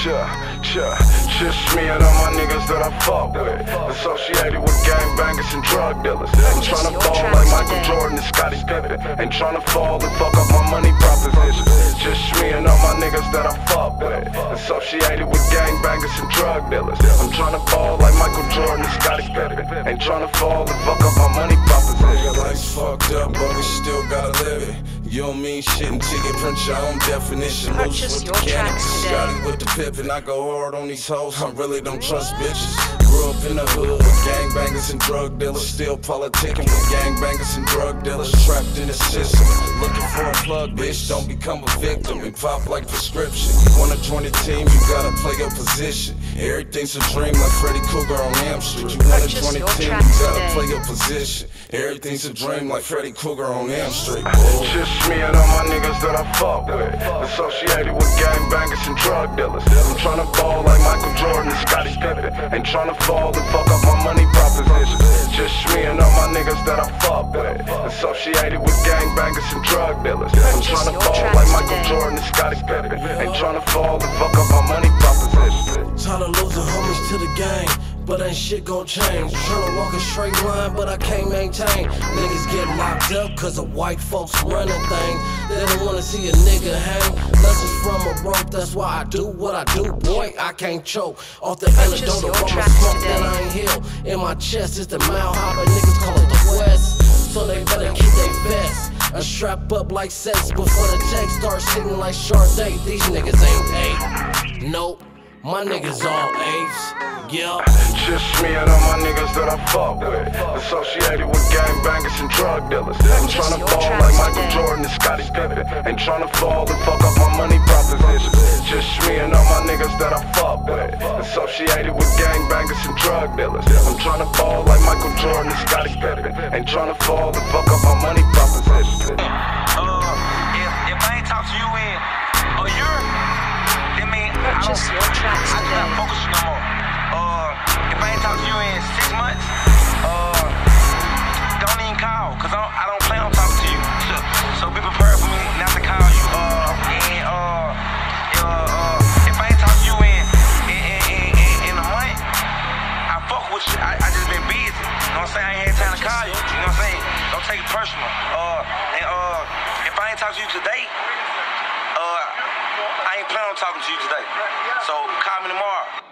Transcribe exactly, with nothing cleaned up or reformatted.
Sure, sure, just me and all my niggas that I fuck with, associated with gangbangers and drug dealers. I'm tryna fall like Michael Jordan and Scottie Pippen, ain't tryna fall and fuck up my money proposition. Just me and all my niggas that I fuck with, associated with gangbangers and drug dealers. I'm tryna fall like Michael Jordan and Scottie Pippen, ain't tryna fall and fuck up my money proposition. Life's fucked up, but we still gotta live it. You don't mean shit until you print your own definition. Loose with the cannons, Scotty with the Pippin. I go hard on these hoes, I really don't trust bitches. Grew up in the hood with gangbangers and drug dealers, still politicking with gangbangers and drug dealers. Trapped in the system, looking for a plug, bitch. Don't become a victim and pop like prescription. You wanna join the team, you gotta play your position. Everything's a dream like Freddy Krueger on Elm Street. You wanna join the team, you gotta play your position. Everything's a dream like Freddy Krueger on Elm Street. Whoa. Just me and all my niggas that I fuck with, associated with gangbangers and drug dealers. I'm tryna fall like Michael Jordan and Scottie Pippen, ain't tryna fall and fuck up my money proposition. Just me and all my niggas that I fuck with, associated with gangbangers and drug dealers. I'm tryna fall like Michael Jordan and Scottie Pippen, ain't tryna fall and fuck up my money proposition. Tired of losing homies to the game, but ain't shit gon' change. Tryna walk a straight line, but I can't maintain. Niggas get locked up cause of white folks running things. They don't wanna see a nigga hang. Lessons from a rope, that's why I do what I do. Boy, I can't choke off the antidote of all my smoke that I ain't heal. In my chest is the mouth hopper, niggas call it the West. So they better keep their vest. I strap up like sex before the text start singing like Sade. These niggas ain't eight. Nope. My niggas all apes, yeah. Just me and all my niggas that I fuck with, associated with gangbangers and drug dealers. I'm tryna fall like Michael Jordan and Scottie Pippen, ain't tryna fall and fuck up my money proposition. Just me and all my niggas that I fuck with, associated with gangbangers and drug dealers. I'm tryna fall like Michael Jordan and Scottie Pippen, ain't tryna fall and fuck up my money proposition. Uh, if, if I ain't talk to you in a year, that mean I don't, Purchase your tracks I today. can't focus no more. Uh, if I ain't talk to you in six months, uh, don't even call, cause I don't, I don't plan on talking to you. So, so be prepared for me not to call you. Uh, and uh, uh, uh if I ain't talk to you in in, in, in, in a month, I fuck with you. I, I just been busy. You know what I'm saying? I ain't had time to call you. You know what I'm saying? Don't take it personal. Uh, and uh, if I ain't talk to you today, uh, I ain't planning on talking to you today. So call me tomorrow.